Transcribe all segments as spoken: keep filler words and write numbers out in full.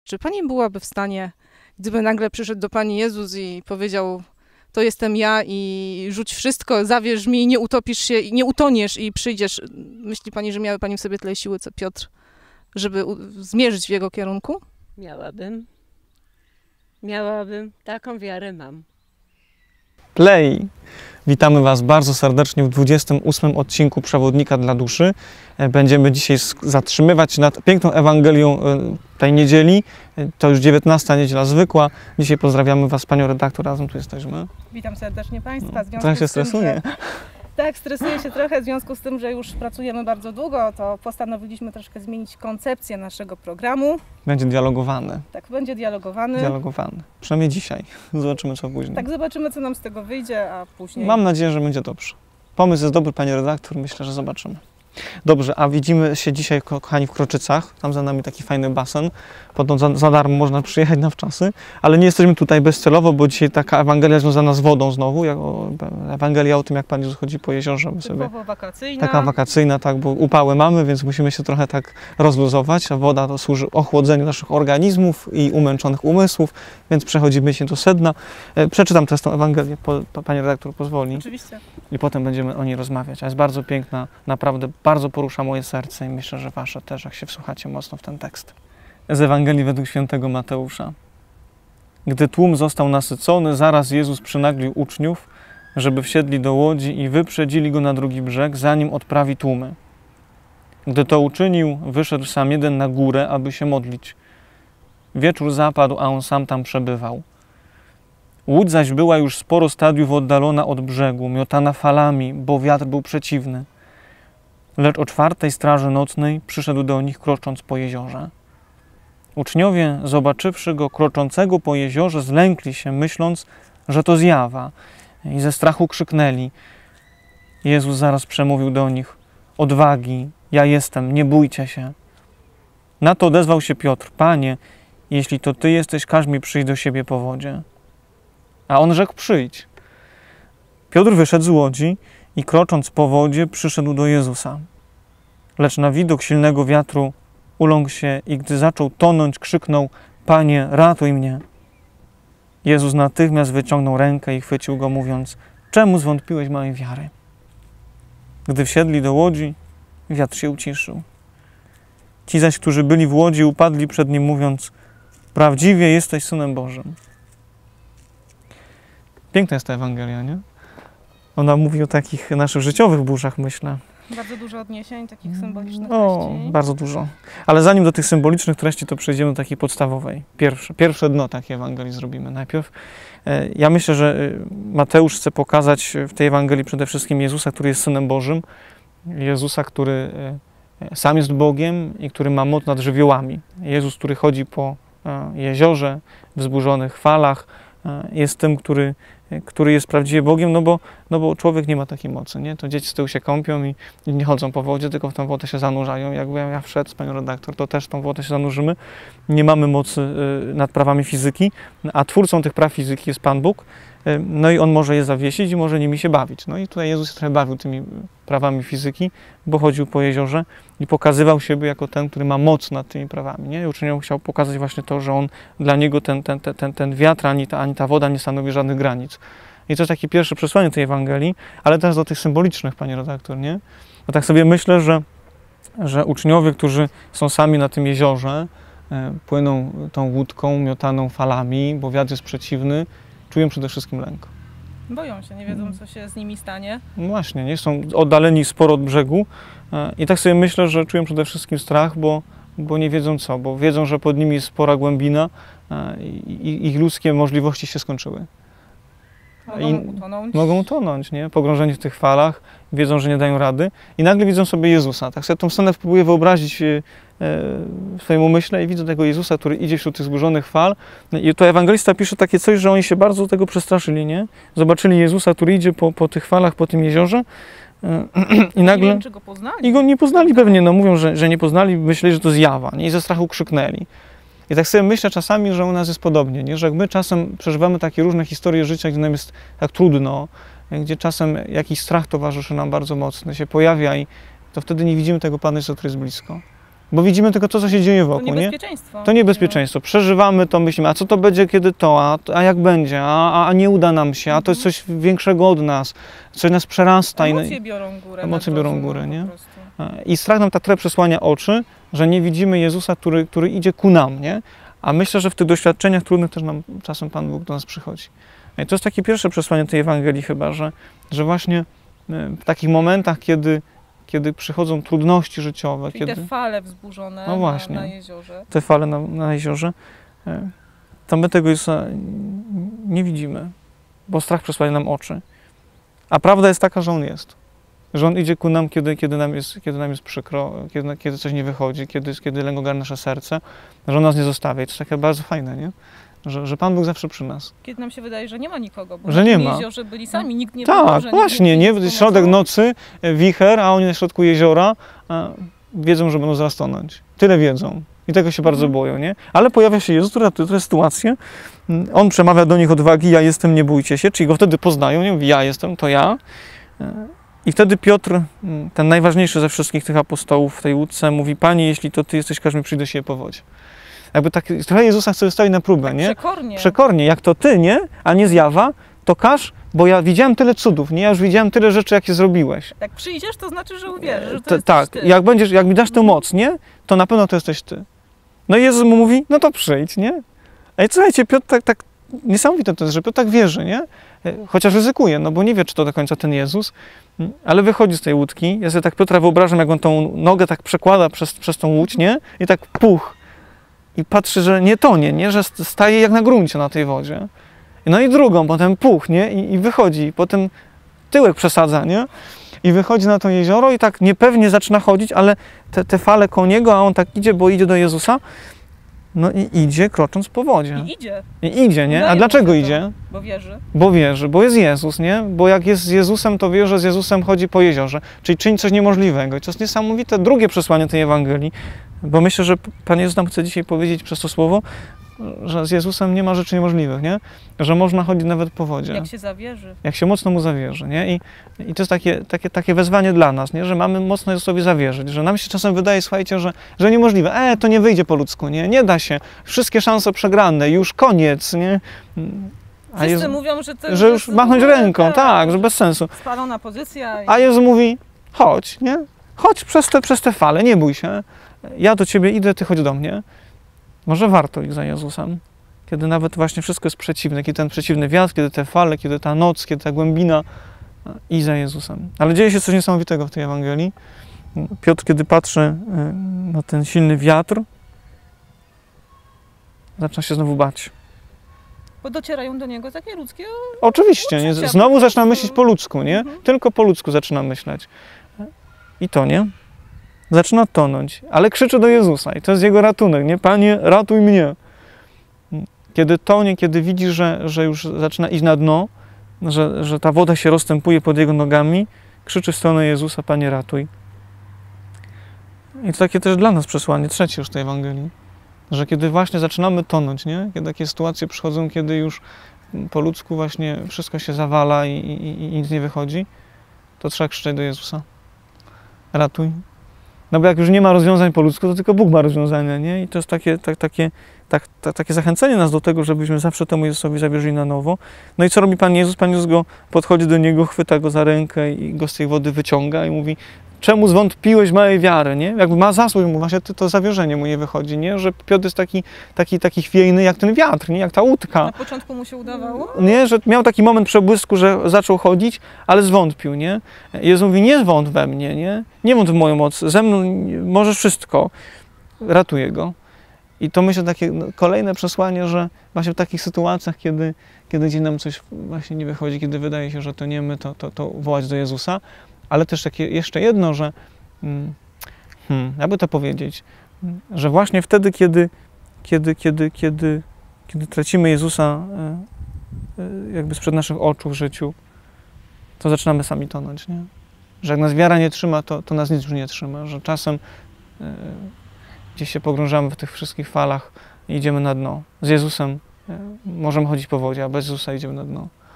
Czy pani byłaby w stanie, gdyby nagle przyszedł do pani Jezus i powiedział: to jestem ja i rzuć wszystko, zawierz mi, nie utopisz się, nie utoniesz i przyjdziesz. Myśli pani, że miały pani w sobie tyle siły, co Piotr, żeby zmierzyć w jego kierunku? Miałabym. Miałabym. Taką wiarę mam. Play! Witamy Was bardzo serdecznie w dwudziestym ósmym odcinku Przewodnika dla Duszy. Będziemy dzisiaj zatrzymywać się nad piękną Ewangelią tej niedzieli. To już dziewiętnasta niedziela zwykła. Dzisiaj pozdrawiamy Was, Panią redaktor, razem tu jesteśmy. Witam serdecznie Państwa. No, trochę się stresuje. Tak, stresuję się trochę w związku z tym, że już pracujemy bardzo długo, to postanowiliśmy troszkę zmienić koncepcję naszego programu. Będzie dialogowany. Tak, będzie dialogowany. Dialogowany. Przynajmniej dzisiaj. Zobaczymy, co później. Tak, zobaczymy, co nam z tego wyjdzie, a później... Mam nadzieję, że będzie dobrze. Pomysł jest dobry, Pani redaktor. Myślę, że zobaczymy. Dobrze, a widzimy się dzisiaj, kochani, w Kroczycach. Tam za nami taki fajny basen. Podobno za, za darmo można przyjechać na wczasy, ale nie jesteśmy tutaj bezcelowo, bo dzisiaj taka Ewangelia związana z wodą znowu. Jak, o, Ewangelia o tym, jak Pan Jezus chodzi po jeziorze. Sobie, wakacyjna. Taka wakacyjna, tak, bo upały mamy, więc musimy się trochę tak rozluzować, a woda to służy ochłodzeniu naszych organizmów i umęczonych umysłów, więc przechodzimy się do sedna. E, przeczytam teraz tą Ewangelię, po, po, Pani redaktor pozwoli. Oczywiście. I potem będziemy o niej rozmawiać. A jest bardzo piękna, naprawdę bardzo porusza moje serce i myślę, że Wasze też, jak się wsłuchacie mocno w ten tekst. Z Ewangelii według świętego Mateusza. Gdy tłum został nasycony, zaraz Jezus przynaglił uczniów, żeby wsiedli do łodzi i wyprzedzili go na drugi brzeg, zanim odprawi tłumy. Gdy to uczynił, wyszedł sam jeden na górę, aby się modlić. Wieczór zapadł, a on sam tam przebywał. Łódź zaś była już sporo stadiów oddalona od brzegu, miotana falami, bo wiatr był przeciwny. Lecz o czwartej straży nocnej przyszedł do nich, krocząc po jeziorze. Uczniowie, zobaczywszy go kroczącego po jeziorze, zlękli się, myśląc, że to zjawa, i ze strachu krzyknęli. Jezus zaraz przemówił do nich: odwagi, ja jestem, nie bójcie się. Na to odezwał się Piotr: Panie, jeśli to Ty jesteś, każ mi przyjść do siebie po wodzie. A on rzekł: przyjdź. Piotr wyszedł z łodzi i krocząc po wodzie przyszedł do Jezusa. Lecz na widok silnego wiatru uląkł się i gdy zaczął tonąć, krzyknął: Panie, ratuj mnie. Jezus natychmiast wyciągnął rękę i chwycił go, mówiąc: czemu zwątpiłeś małej wiary? Gdy wsiedli do łodzi, wiatr się uciszył. Ci zaś, którzy byli w łodzi, upadli przed nim, mówiąc: prawdziwie jesteś Synem Bożym. Piękna jest ta Ewangelia, nie? Ona mówi o takich naszych życiowych burzach, myślę. Bardzo dużo odniesień, takich symbolicznych o, treści. Bardzo dużo. Ale zanim do tych symbolicznych treści, to przejdziemy do takiej podstawowej. Pierwsze, pierwsze dno takiej Ewangelii zrobimy najpierw. Ja myślę, że Mateusz chce pokazać w tej Ewangelii przede wszystkim Jezusa, który jest Synem Bożym. Jezusa, który sam jest Bogiem i który ma moc nad żywiołami. Jezus, który chodzi po jeziorze, w wzburzonych falach, jest tym, który, który jest prawdziwie Bogiem, no bo, no bo człowiek nie ma takiej mocy, nie? To dzieci z tyłu się kąpią i, i nie chodzą po wodzie, tylko w tą wodę się zanurzają. Jakby ja wszedł z Panią redaktor, to też w tą wodę się zanurzymy. Nie mamy mocy y, nad prawami fizyki, a twórcą tych praw fizyki jest Pan Bóg. Y, no i On może je zawiesić i może nimi się bawić. No i tutaj Jezus się trochę bawił tymi prawami fizyki, bo chodził po jeziorze i pokazywał siebie jako ten, który ma moc nad tymi prawami, nie? I uczniowie chciał pokazać właśnie to, że on, dla niego ten, ten, ten, ten wiatr, ani ta, ani ta woda nie stanowi żadnych granic. I to jest takie pierwsze przesłanie tej Ewangelii, ale też do tych symbolicznych, Panie redaktor, nie? Bo tak sobie myślę, że, że uczniowie, którzy są sami na tym jeziorze, e, płyną tą łódką miotaną falami, bo wiatr jest przeciwny, czują przede wszystkim lęk. Boją się, nie wiedzą, co się z nimi stanie. No właśnie, nie? Są oddaleni sporo od brzegu e, i tak sobie myślę, że czują przede wszystkim strach, bo, bo nie wiedzą co, bo wiedzą, że pod nimi jest spora głębina e, i ich ludzkie możliwości się skończyły. Mogą utonąć. Mogą utonąć, nie? Pogrążeni w tych falach, wiedzą, że nie dają rady i nagle widzą sobie Jezusa. Tak sobie tą scenę próbuję wyobrazić w swoim umyśle i widzę tego Jezusa, który idzie wśród tych zburzonych fal. I to ewangelista pisze takie coś, że oni się bardzo tego przestraszyli, nie? Zobaczyli Jezusa, który idzie po, po tych falach, po tym jeziorze i nagle... Nie wiem, czy go poznali. I go nie poznali pewnie, no mówią, że, że nie poznali, myśleli, że to zjawa, nie? I ze strachu krzyknęli. I tak sobie myślę czasami, że u nas jest podobnie, nie? Że jak my czasem przeżywamy takie różne historie życia, gdzie nam jest tak trudno, gdzie czasem jakiś strach towarzyszy nam bardzo mocno, się pojawia i to wtedy nie widzimy tego Pana Jezusa, który jest blisko. bo widzimy tylko to, co się dzieje To wokół, nie? niebezpieczeństwo. To niebezpieczeństwo. Przeżywamy to, myślimy, a co to będzie, kiedy to, a, a jak będzie, a, a nie uda nam się, a to jest coś większego od nas, coś nas przerasta. Emocje biorą górę. Emocje nad biorą rozumem górę, po nie? prostu. I strach nam tak trochę przesłania oczy, że nie widzimy Jezusa, który, który idzie ku nam, nie? A myślę, że w tych doświadczeniach trudnych też nam czasem Pan Bóg do nas przychodzi. I to jest takie pierwsze przesłanie tej Ewangelii chyba, że, że właśnie w takich momentach, kiedy, kiedy przychodzą trudności życiowe, Czyli kiedy te fale wzburzone No właśnie. na, na jeziorze. te fale na, na jeziorze, to my tego Jezusa nie widzimy, bo strach przesłania nam oczy. A prawda jest taka, że On jest. Że On idzie ku nam, kiedy, kiedy, nam, jest, kiedy nam jest przykro, kiedy, kiedy coś nie wychodzi, kiedy, kiedy lęgogarnie nasze serce, że On nas nie zostawia. I to jest takie bardzo fajne, nie? Że, że Pan Bóg zawsze przy nas. Kiedy nam się wydaje, że nie ma nikogo, bo Że na nie tym ma. jeziorze byli sami, nikt nie Tak, pomoże, właśnie, nikt nie? Środek nocy, wicher, a oni na środku jeziora a wiedzą, że będą zaraz tonąć. Tyle wiedzą. I tego się bardzo boją, nie? Ale pojawia się Jezus, który ratuje tę sytuację. On przemawia do nich odwagi, ja jestem, nie bójcie się. Czyli go wtedy poznają, nie? Mówi, ja jestem, to ja. I wtedy Piotr, ten najważniejszy ze wszystkich tych apostołów w tej łódce, mówi, Panie, jeśli to Ty jesteś, każ mi przyjść do siebie po wodzie. Jakby tak, trochę Jezusa chce wystawić na próbę, nie? Przekornie. Przekornie, jak to Ty, nie? A nie zjawa, to każ, bo ja widziałem tyle cudów, nie? Ja już widziałem tyle rzeczy, jakie zrobiłeś. Jak przyjdziesz, to znaczy, że uwierzysz, że to T- jesteś tak, Ty. jak będziesz, jak mi dasz tę moc, nie? To na pewno to jesteś Ty. No i Jezus mu mówi, no to przyjdź, nie? Ej, słuchajcie, Piotr tak, tak, niesamowite to jest, że Piotr tak wierzy, nie? Chociaż ryzykuje, no bo nie wie, czy to do końca ten Jezus, ale wychodzi z tej łódki. Ja sobie tak Piotra wyobrażam, jak on tą nogę tak przekłada przez, przez tą łódź, nie? I tak puch. I patrzy, że nie tonie, nie? Że staje jak na gruncie na tej wodzie. No i drugą, potem puch, nie? I, i wychodzi. Potem tyłek przesadza, nie? I wychodzi na to jezioro i tak niepewnie zaczyna chodzić, ale te, te fale koło niego, a on tak idzie, bo idzie do Jezusa. No i idzie, krocząc po wodzie. I idzie, I idzie, nie? Udaje A mu dlaczego się to. idzie? bo wierzy. Bo wierzy, bo jest Jezus, nie? Bo jak jest z Jezusem, to wie, że z Jezusem chodzi po jeziorze. Czyli czyni coś niemożliwego. I to jest niesamowite drugie przesłanie tej Ewangelii. Bo myślę, że Pan Jezus nam chce dzisiaj powiedzieć przez to słowo, że z Jezusem nie ma rzeczy niemożliwych, nie? Że można chodzić nawet po wodzie. Jak się zawierzy. Jak się mocno Mu zawierzy, nie? I, i to jest takie, takie, takie wezwanie dla nas, nie? Że mamy mocno Jezusowi zawierzyć, że nam się czasem wydaje, słuchajcie, że, że niemożliwe. E, to nie wyjdzie po ludzku, nie? Nie da się. Wszystkie szanse przegrane, już koniec, nie? A Wszyscy Jezu, mówią, że to że już jest machnąć w ogóle ręką, tak, tak, że bez sensu. spalona pozycja. I... A Jezus mówi, chodź, nie? Chodź przez te, przez te fale, nie bój się. Ja do Ciebie idę, Ty chodź do mnie. Może warto iść za Jezusem, kiedy nawet właśnie wszystko jest przeciwne, kiedy ten przeciwny wiatr, kiedy te fale, kiedy ta noc, kiedy ta głębina, i za Jezusem. Ale dzieje się coś niesamowitego w tej Ewangelii. Piotr, kiedy patrzy na ten silny wiatr, zaczyna się znowu bać. Bo docierają do niego takie ludzkie... Oczywiście, nie? Uczucia, Znowu po zaczyna prostu. myśleć po ludzku, nie? Mhm. Tylko po ludzku zaczyna myśleć. I to nie. Zaczyna tonąć, ale krzyczy do Jezusa i to jest jego ratunek, nie? Panie, ratuj mnie. Kiedy tonie, kiedy widzi, że, że już zaczyna iść na dno, że, że ta woda się rozstępuje pod jego nogami, krzyczy w stronę Jezusa, Panie, ratuj. I to takie też dla nas przesłanie, trzecie już tej Ewangelii, że kiedy właśnie zaczynamy tonąć, nie? Kiedy takie sytuacje przychodzą, kiedy już po ludzku właśnie wszystko się zawala i, i, i nic nie wychodzi, to trzeba krzyczeć do Jezusa. Ratuj. No bo jak już nie ma rozwiązań po ludzku, to tylko Bóg ma rozwiązania, nie? I to jest takie, tak, takie, tak, tak, takie zachęcenie nas do tego, żebyśmy zawsze temu Jezusowi zawierzyli na nowo. No i co robi Pan Jezus? Pan Jezus go podchodzi do niego, chwyta go za rękę i go z tej wody wyciąga i mówi, czemu zwątpiłeś małej wiary, nie? Jakby ma zasłuch, mu właśnie to, to zawierzenie mu nie wychodzi, nie? Że Piotr jest taki, taki, taki chwiejny jak ten wiatr, nie? Jak ta łódka. Na początku mu się udawało? Nie, że miał taki moment przebłysku, że zaczął chodzić, ale zwątpił, nie? Jezus mówi, nie zwątp we mnie, nie? Nie wątp w moją moc, ze mną możesz wszystko. Ratuję go. I to myślę takie no, kolejne przesłanie, że właśnie w takich sytuacjach, kiedy, kiedy gdzieś nam coś właśnie nie wychodzi, kiedy wydaje się, że to nie my, to, to, to wołać do Jezusa, ale też takie jeszcze jedno, że hmm, jakby to powiedzieć, że właśnie wtedy, kiedy, kiedy, kiedy, kiedy, kiedy tracimy Jezusa jakby sprzed naszych oczu w życiu, to zaczynamy sami tonąć, nie? Że jak nas wiara nie trzyma, to, to nas nic już nie trzyma, że czasem yy, gdzieś się pogrążamy w tych wszystkich falach i idziemy na dno. Z Jezusem yy, możemy chodzić po wodzie, a bez Jezusa idziemy na dno.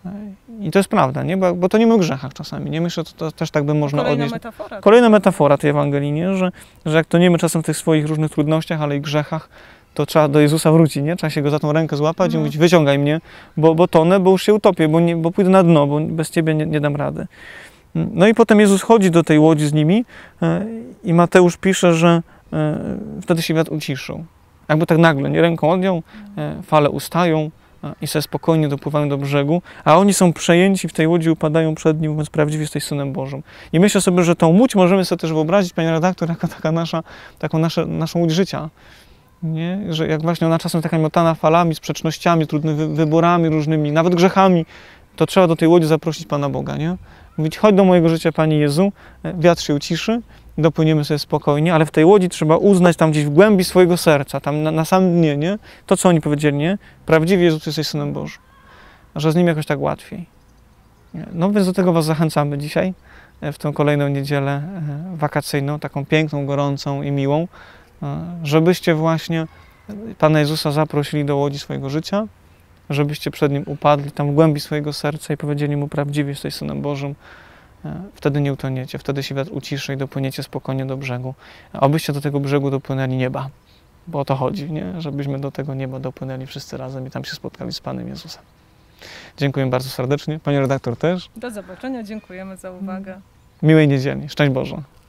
I to jest prawda, nie? Bo, bo to nie my o grzechach czasami. Nie myślę, że to, to też tak by można Kolejna odnieść. metafora. Kolejna metafora tej Ewangelii, nie? Że, że jak toniemy czasem w tych swoich różnych trudnościach, ale i grzechach, to trzeba do Jezusa wrócić, nie? Trzeba się Go za tą rękę złapać Mhm. i mówić, wyciągaj mnie, bo, bo tonę, bo już się utopię, bo, nie, bo pójdę na dno, bo bez Ciebie nie, nie dam rady. No i potem Jezus chodzi do tej łodzi z nimi e, i Mateusz pisze, że e, wtedy się wiatr uciszył. Jakby tak nagle, nie? Ręką odjął, e, fale ustają e, i sobie spokojnie dopływają do brzegu, a oni są przejęci w tej łodzi, upadają przed Nim, mówiąc, prawdziwie jesteś Synem Bożym. I myślę sobie, że tą łódź możemy sobie też wyobrazić, Panie redaktor, jako taka nasza, taką nasze, naszą łódź życia. Nie? Że jak właśnie ona czasem taka miotana falami, sprzecznościami, trudnymi wyborami różnymi, nawet grzechami, to trzeba do tej łodzi zaprosić Pana Boga, nie? Mówić, chodź do mojego życia, Panie Jezu, wiatr się uciszy, dopłyniemy sobie spokojnie, ale w tej łodzi trzeba uznać tam gdzieś w głębi swojego serca, tam na, na samym dnie, nie? To, co oni powiedzieli, nie? Prawdziwie Jezus, jesteś Synem Bożym. Że z Nim jakoś tak łatwiej. Nie? No więc do tego Was zachęcamy dzisiaj, w tę kolejną niedzielę wakacyjną, taką piękną, gorącą i miłą, żebyście właśnie Pana Jezusa zaprosili do łodzi swojego życia, żebyście przed Nim upadli tam w głębi swojego serca i powiedzieli Mu, prawdziwie jesteś Synem Bożym. Wtedy nie utoniecie, wtedy się wiatr uciszy i dopłyniecie spokojnie do brzegu. Abyście do tego brzegu dopłynęli nieba, bo o to chodzi, nie? Żebyśmy do tego nieba dopłynęli wszyscy razem i tam się spotkali z Panem Jezusem. Dziękuję bardzo serdecznie. Panie redaktor też. Do zobaczenia, dziękujemy za uwagę. Miłej niedzieli. Szczęść Boże.